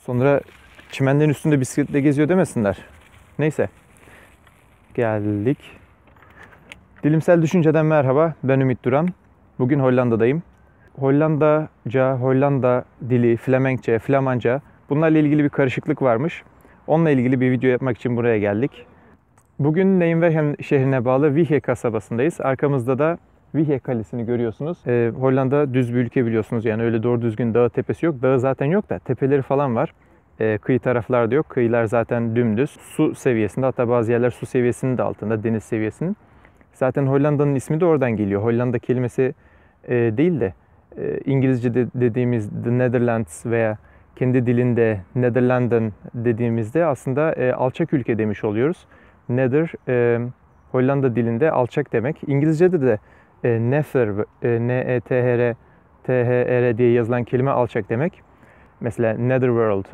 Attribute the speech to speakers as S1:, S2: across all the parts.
S1: Sonra çimenlerin üstünde bisikletle geziyor demesinler. Neyse. Geldik. Dilimsel Düşünce'den merhaba. Ben Ümit Duran. Bugün Hollanda'dayım. Hollandaca, Hollanda dili, Flemenkçe, Flamanca bunlarla ilgili bir karışıklık varmış. Onunla ilgili bir video yapmak için buraya geldik. Bugün Nijmegen şehrine bağlı Wijche kasabasındayız. Arkamızda da Wijche Kalesi'ni görüyorsunuz. Hollanda düz bir ülke biliyorsunuz. Yani öyle doğru düzgün dağ tepesi yok. Dağı zaten yok da tepeleri falan var. Kıyı taraflarda yok. Kıyılar zaten dümdüz. Su seviyesinde, hatta bazı yerler su seviyesinin de altında, deniz seviyesinin. Zaten Hollanda'nın ismi de oradan geliyor. Hollanda kelimesi değil de İngilizce'de dediğimiz The Netherlands veya kendi dilinde Nederlanden dediğimizde aslında alçak ülke demiş oluyoruz. Nether Hollanda dilinde alçak demek. İngilizce'de de nether, N-E-T-H-R, T-H-R diye yazılan kelime alçak demek. Mesela Netherworld,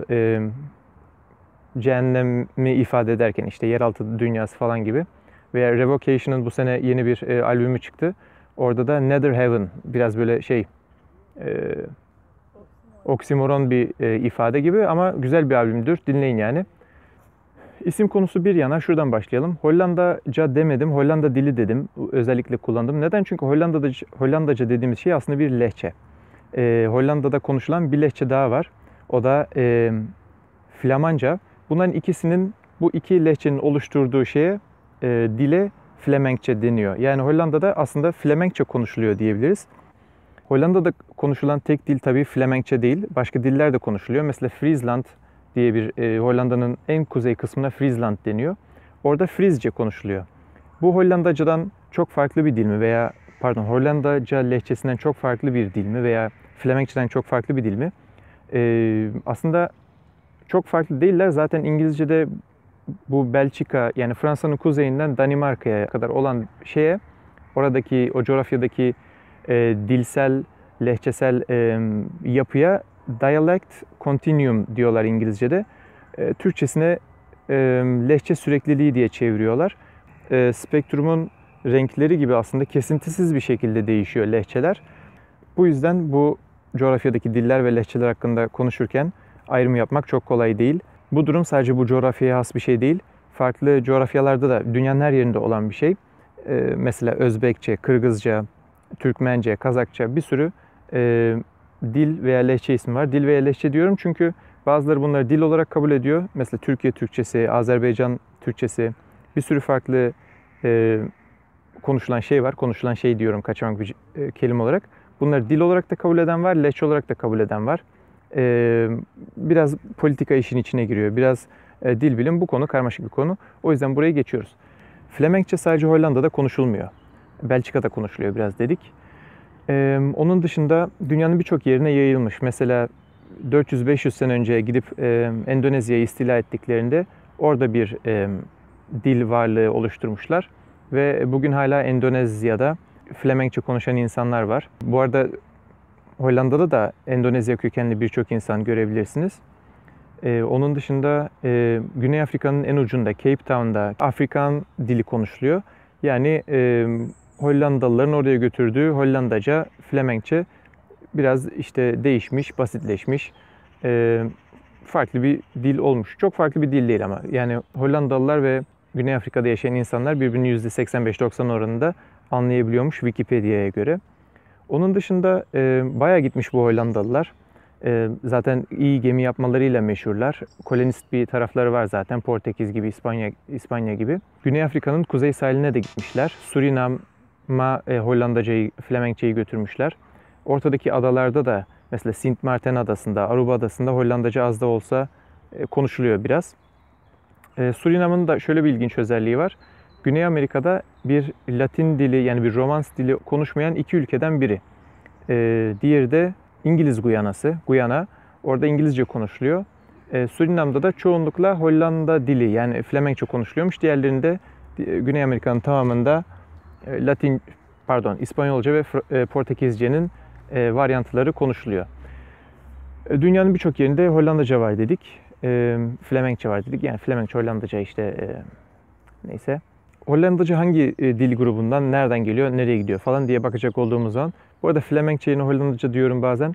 S1: cehennemi ifade ederken işte yeraltı dünyası falan gibi. Veya Revocation'ın bu sene yeni bir albümü çıktı. Orada da Nether Heaven, biraz böyle oksimoron bir ifade gibi ama güzel bir albümdür. Dinleyin yani. İsim konusu bir yana şuradan başlayalım. Hollandaca demedim, Hollanda dili dedim. Özellikle kullandım. Neden? Çünkü Hollandaca dediğimiz şey aslında bir lehçe. Hollanda'da konuşulan bir lehçe daha var. O da Flamanca. Bunların ikisinin, bu iki lehçenin oluşturduğu şeye dile Flemenkçe deniyor. Yani Hollanda'da aslında Flemenkçe konuşuluyor diyebiliriz. Hollanda'da konuşulan tek dil tabii Flemenkçe değil. Başka diller de konuşuluyor. Mesela Friesland diye bir Hollanda'nın en kuzey kısmına Friesland deniyor. Orada Frizce konuşuluyor. Bu Hollandacadan çok farklı bir dil mi veya Hollandaca lehçesinden çok farklı bir dil mi veya Flemenkçeden çok farklı bir dil mi? Aslında çok farklı değiller. Zaten İngilizce'de bu Belçika, yani Fransa'nın kuzeyinden Danimarka'ya kadar olan şeye, oradaki o coğrafyadaki dilsel, lehçesel yapıya dialect continuum diyorlar İngilizce'de. Türkçesine lehçe sürekliliği diye çeviriyorlar. Spektrumun renkleri gibi aslında kesintisiz bir şekilde değişiyor lehçeler. Bu yüzden bu coğrafyadaki diller ve lehçeler hakkında konuşurken ayrım yapmak çok kolay değil. Bu durum sadece bu coğrafyaya has bir şey değil. Farklı coğrafyalarda da dünyanın her yerinde olan bir şey. Mesela Özbekçe, Kırgızca, Türkmence, Kazakça bir sürü dil veya lehçe ismi var. Dil veya lehçe diyorum çünkü bazıları bunları dil olarak kabul ediyor. Mesela Türkiye Türkçesi, Azerbaycan Türkçesi, bir sürü farklı konuşulan şey var. Konuşulan şey diyorum kaçamak bir kelime olarak. Bunları dil olarak da kabul eden var, lehçe olarak da kabul eden var. Biraz politika işin içine giriyor. Biraz dil bilim, bu konu karmaşık bir konu. O yüzden buraya geçiyoruz. Flemenkçe sadece Hollanda'da konuşulmuyor. Belçika'da konuşuluyor biraz dedik. Onun dışında dünyanın birçok yerine yayılmış. Mesela 400-500 sene önce gidip Endonezya'yı istila ettiklerinde orada bir dil varlığı oluşturmuşlar. Ve bugün hala Endonezya'da Flemenkçe konuşan insanlar var. Bu arada Hollanda'da da Endonezya kökenli birçok insan görebilirsiniz. Onun dışında Güney Afrika'nın en ucunda, Cape Town'da Afrikan dili konuşuluyor. Yani Hollandalıların oraya götürdüğü Hollandaca, Flemenkçe biraz işte değişmiş, basitleşmiş, farklı bir dil olmuş. Çok farklı bir dil değil ama. Yani Hollandalılar ve Güney Afrika'da yaşayan insanlar birbirini %85-90 oranında anlayabiliyormuş Wikipedia'ya göre. Onun dışında bayağı gitmiş bu Hollandalılar. Zaten iyi gemi yapmalarıyla meşhurlar. Kolonist bir tarafları var zaten. Portekiz gibi, İspanya gibi. Güney Afrika'nın kuzey sahiline de gitmişler. Surinam'a Hollandacayı, Flemenkçeyi götürmüşler. Ortadaki adalarda da mesela Sint Maarten Adası'nda, Aruba Adası'nda Hollandaca az da olsa konuşuluyor biraz. Surinam'ın da şöyle bir ilginç özelliği var. Güney Amerika'da bir Latin dili, yani bir Romans dili konuşmayan iki ülkeden biri. Diğeri de İngiliz Guyana. Orada İngilizce konuşuluyor. Surinam'da da çoğunlukla Hollanda dili, yani Flemenkçe konuşuluyormuş. Diğerlerinde Güney Amerika'nın tamamında İspanyolca ve Portekizce'nin varyantları konuşuluyor. Dünyanın birçok yerinde Hollandaca var dedik. Flemenkçe var dedik. Yani Flemenkçe, Hollandaca işte neyse. Hollandaca hangi dil grubundan, nereden geliyor, nereye gidiyor falan diye bakacak olduğumuz zaman. Bu arada Flemenkçe yerine Hollandaca diyorum bazen.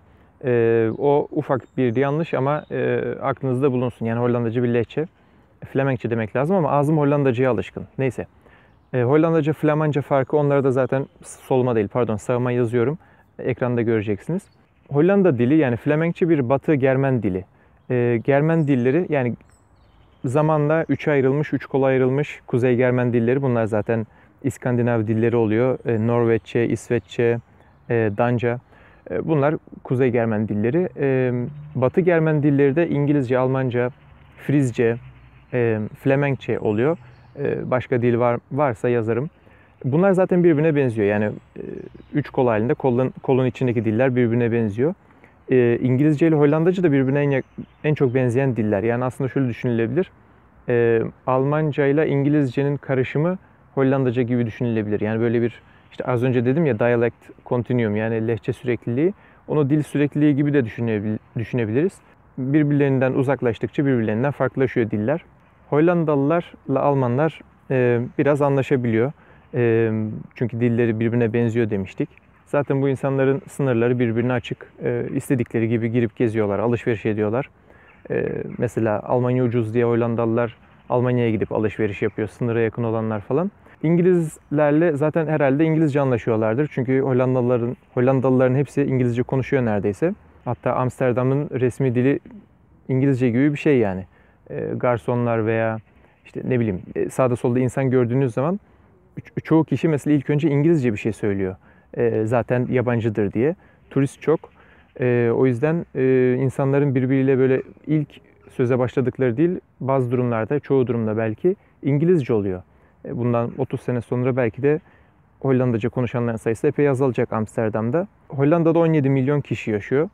S1: O ufak bir yanlış ama aklınızda bulunsun. Yani Hollandaca bir lehçe. Flemenkçe demek lazım ama ağzım Hollandaca'ya alışkın. Neyse. Hollandaca, Flamanca farkı, onlara da zaten soluma değil pardon sağıma yazıyorum. Ekranda göreceksiniz. Hollanda dili yani Flemenkçe bir Batı Germen dili. Germen dilleri yani zamanla üçe ayrılmış, üç kola ayrılmış Kuzey Germen dilleri. Bunlar zaten İskandinav dilleri oluyor. Norveççe, İsveççe, Danca. Bunlar Kuzey Germen dilleri. Batı Germen dilleri de İngilizce, Almanca, Frizce, Flemenkçe oluyor. Başka dil varsa yazarım. Bunlar zaten birbirine benziyor. Yani üç kol halinde kolun içindeki diller birbirine benziyor. İngilizce ile Hollandaca da birbirine en çok benzeyen diller. Yani aslında şöyle düşünülebilir. Almanca ile İngilizcenin karışımı Hollandaca gibi düşünülebilir. Yani böyle bir işte az önce dedim ya dialect continuum yani lehçe sürekliliği. Onu dil sürekliliği gibi de düşünebiliriz. Birbirlerinden uzaklaştıkça birbirlerinden farklılaşıyor diller. Hollandalılarla Almanlar biraz anlaşabiliyor. Çünkü dilleri birbirine benziyor demiştik. Zaten bu insanların sınırları birbirine açık. İstedikleri gibi girip geziyorlar, alışveriş ediyorlar. Mesela Almanya ucuz diye Hollandalılar Almanya'ya gidip alışveriş yapıyor, sınıra yakın olanlar falan. İngilizlerle zaten herhalde İngilizce anlaşıyorlardır. Çünkü Hollandalıların hepsi İngilizce konuşuyor neredeyse. Hatta Amsterdam'ın resmi dili İngilizce gibi bir şey yani. Garsonlar veya işte ne bileyim sağda solda insan gördüğünüz zaman çoğu kişi mesela ilk önce İngilizce bir şey söylüyor. Zaten yabancıdır diye. Turist çok. O yüzden insanların birbiriyle böyle ilk söze başladıkları dil bazı durumlarda, çoğu durumda belki İngilizce oluyor. Bundan 30 sene sonra belki de Hollandaca konuşanların sayısı epey azalacak Amsterdam'da. Hollanda'da 17 milyon kişi yaşıyor.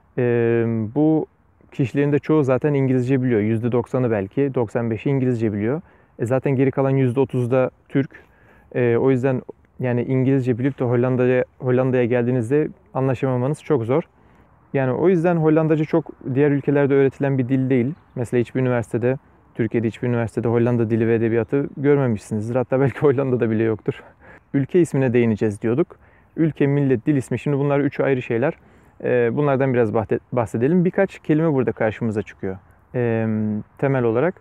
S1: Bu kişilerin de çoğu zaten İngilizce biliyor. %90'ı belki, 95'i İngilizce biliyor. Zaten geri kalan %30'u da Türk. O yüzden yani İngilizce bilip de Hollanda'ya geldiğinizde anlaşamamanız çok zor. Yani o yüzden Hollandaca çok diğer ülkelerde öğretilen bir dil değil. Mesela Türkiye'de hiçbir üniversitede Hollanda dili ve edebiyatı görmemişsinizdir. Hatta belki Hollanda'da bile yoktur. Ülke ismine değineceğiz diyorduk. Ülke, millet, dil ismi. Şimdi bunlar üç ayrı şeyler. Bunlardan biraz bahsedelim. Birkaç kelime burada karşımıza çıkıyor. Temel olarak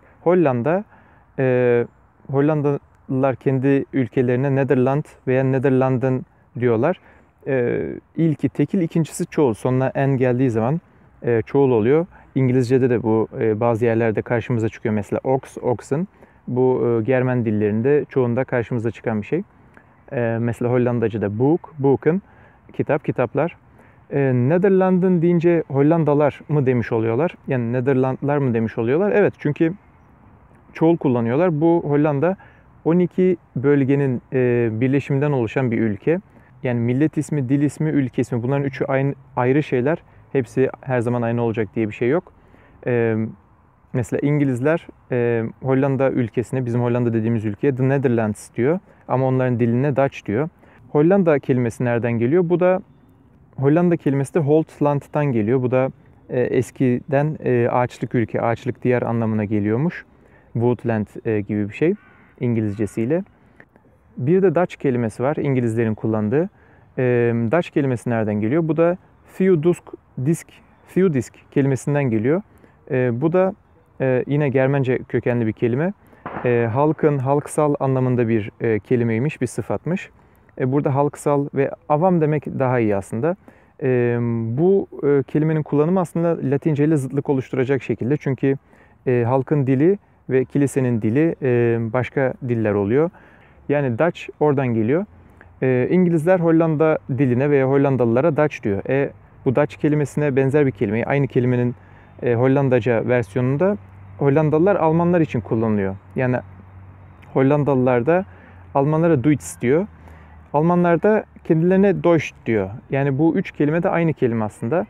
S1: Hollandalılar kendi ülkelerine Nederland veya Nederlanden diyorlar. İlki tekil, ikincisi çoğul. Sonuna n geldiği zaman çoğul oluyor. İngilizce'de de bu bazı yerlerde karşımıza çıkıyor. Mesela oxen. Bu Germen dillerinde çoğunda karşımıza çıkan bir şey. Mesela Hollandaca'da boeken, kitaplar. Nederlanden deyince Hollandalar mı demiş oluyorlar? Yani Nederlandlar mı demiş oluyorlar? Evet, çünkü çoğul kullanıyorlar. Bu Hollanda 12 bölgenin birleşiminden oluşan bir ülke. Yani millet ismi, dil ismi, ülke ismi, bunların üçü ayrı şeyler. Hepsi her zaman aynı olacak diye bir şey yok. Mesela İngilizler Hollanda ülkesine, bizim Hollanda dediğimiz ülkeye The Netherlands diyor. Ama onların diline Dutch diyor. Hollanda kelimesi nereden geliyor? Bu da Hollanda kelimesi de Holtland'dan geliyor. Bu da eskiden ağaçlık ülke, ağaçlık diyar anlamına geliyormuş. Woodland gibi bir şey İngilizcesiyle. Bir de Dutch kelimesi var İngilizlerin kullandığı. Dutch kelimesi nereden geliyor? Bu da Theodisk kelimesinden geliyor. Bu da yine Germence kökenli bir kelime. Halkın, halksal anlamında bir kelimeymiş, bir sıfatmış. Burada halksal ve avam demek daha iyi aslında. Bu kelimenin kullanımı aslında Latince ile zıtlık oluşturacak şekilde. Çünkü halkın dili ve kilisenin dili başka diller oluyor. Yani Dutch oradan geliyor. İngilizler Hollanda diline veya Hollandalılara Dutch diyor. Bu Dutch kelimesine benzer bir kelime. Aynı kelimenin Hollandaca versiyonunda Hollandalılar Almanlar için kullanılıyor. Yani Hollandalılar da Almanlara Duits diyor. Almanlar da kendilerine Deutsch diyor. Yani bu üç kelime de aynı kelime aslında.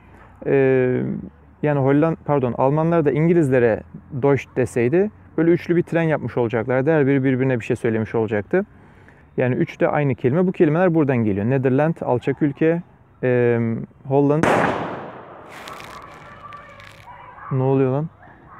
S1: Yani Almanlar da İngilizlere Deutsch deseydi böyle üçlü bir tren yapmış olacaklardı. Her biri birbirine bir şey söylemiş olacaktı. Yani üç de aynı kelime. Bu kelimeler buradan geliyor. Nederland, alçak ülke, Holland. Ne oluyor lan?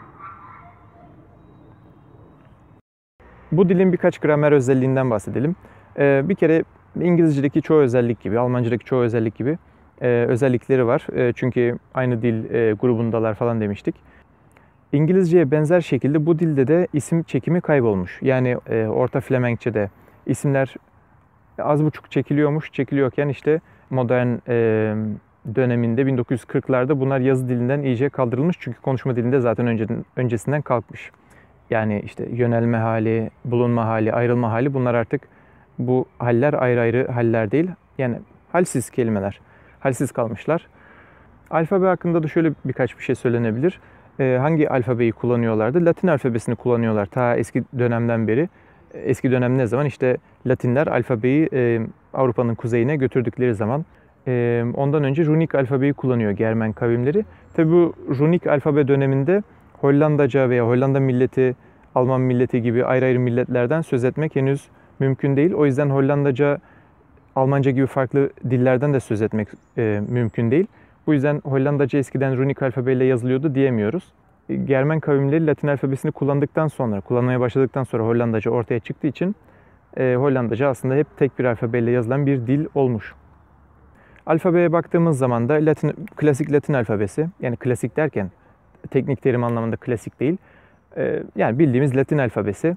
S1: Bu dilin birkaç gramer özelliğinden bahsedelim. Bir kere İngilizce'deki çoğu özellik gibi, Almanca'daki çoğu özellik gibi özellikleri var. Çünkü aynı dil grubundalar falan demiştik. İngilizceye benzer şekilde bu dilde de isim çekimi kaybolmuş. Yani Orta Flemenkçe'de isimler az buçuk çekiliyormuş. Çekiliyorken işte modern döneminde 1940'larda bunlar yazı dilinden iyice kaldırılmış. Çünkü konuşma dilinde zaten öncesinden kalkmış. Yani işte yönelme hali, bulunma hali, ayrılma hali, bunlar artık bu haller ayrı ayrı haller değil. Yani halsiz kelimeler. Halsiz kalmışlar. Alfabe hakkında da şöyle birkaç bir şey söylenebilir. Hangi alfabeyi kullanıyorlardı? Latin alfabesini kullanıyorlar ta eski dönemden beri. Eski dönem ne zaman? İşte Latinler alfabeyi Avrupa'nın kuzeyine götürdükleri zaman. Ondan önce runik alfabeyi kullanıyor Germen kavimleri. Tabi bu runik alfabe döneminde Hollandaca veya Hollanda milleti, Alman milleti gibi ayrı ayrı milletlerden söz etmek henüz mümkün değil. O yüzden Hollandaca, Almanca gibi farklı dillerden de söz etmek mümkün değil. Bu yüzden Hollandaca eskiden runik alfabeyle yazılıyordu diyemiyoruz. Germen kavimleri Latin alfabesini kullanmaya başladıktan sonra Hollandaca ortaya çıktığı için Hollandaca aslında hep tek bir alfabeyle yazılan bir dil olmuş. Alfabeye baktığımız zaman da klasik Latin alfabesi, yani klasik derken teknik terim anlamında klasik değil, yani bildiğimiz Latin alfabesi.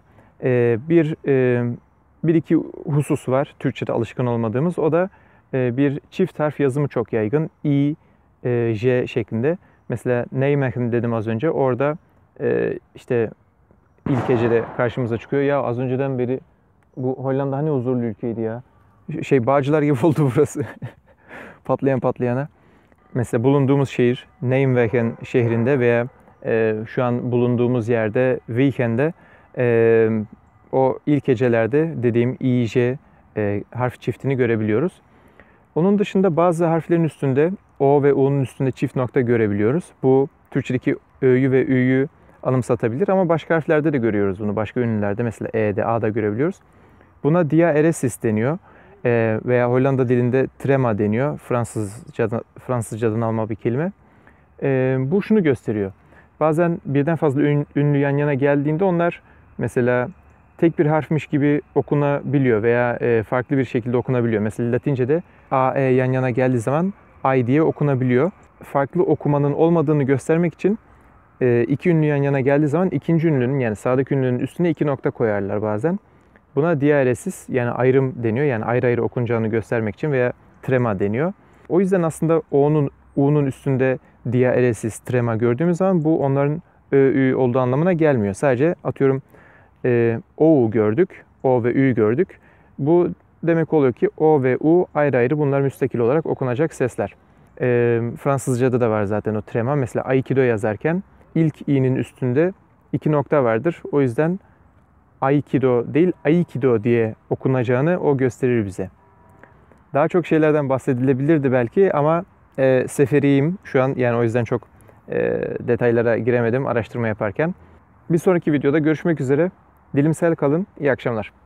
S1: Bir iki husus var Türkçe'de alışkın olmadığımız. O da bir çift harf yazımı çok yaygın. I, J şeklinde. Mesela Nijmegen dedim az önce. Orada işte ilk hecede karşımıza çıkıyor. Ya az önceden beri bu Hollanda hani huzurlu ülkeydi ya. Bağcılar gibi oldu burası. Patlayana. Mesela bulunduğumuz şehir Nijmegen şehrinde veya şu an bulunduğumuz yerde Wijchen'de o ilk hecelerde dediğim I, J harf çiftini görebiliyoruz. Onun dışında bazı harflerin üstünde O ve U'nun üstünde çift nokta görebiliyoruz. Bu Türkçedeki Ö'yü ve Ü'yü anımsatabilir ama başka harflerde de görüyoruz bunu. Başka ünlülerde mesela E'de, A'da görebiliyoruz. Buna diaeresis deniyor. Veya Hollanda dilinde trema deniyor. Fransızcadan alma bir kelime. Bu şunu gösteriyor. Bazen birden fazla ünlü yan yana geldiğinde onlar mesela tek bir harfmiş gibi okunabiliyor veya farklı bir şekilde okunabiliyor. Mesela Latince'de A, E yan yana geldiği zaman I diye okunabiliyor. Farklı okumanın olmadığını göstermek için iki ünlü yan yana geldiği zaman ikinci ünlünün, yani sağdaki ünlünün üstüne iki nokta koyarlar bazen. Buna diaeresis, yani ayrım deniyor. Yani ayrı ayrı okunacağını göstermek için, veya trema deniyor. O yüzden aslında U'nun üstünde diaeresis, trema gördüğümüz zaman bu onların Ö, Ü olduğu anlamına gelmiyor. Sadece atıyorum O'u gördük, O ve Ü'yü gördük. Bu demek oluyor ki O ve U ayrı ayrı, bunlar müstakil olarak okunacak sesler. Fransızca'da da var zaten o trema. Mesela Aikido yazarken ilk i'nin üstünde iki nokta vardır. O yüzden Aikido değil Aikido diye okunacağını o gösterir bize. Daha çok şeylerden bahsedilebilirdi belki ama seferiyim şu an, yani o yüzden çok detaylara giremedim araştırma yaparken. Bir sonraki videoda görüşmek üzere. Dilimsel kalın. İyi akşamlar.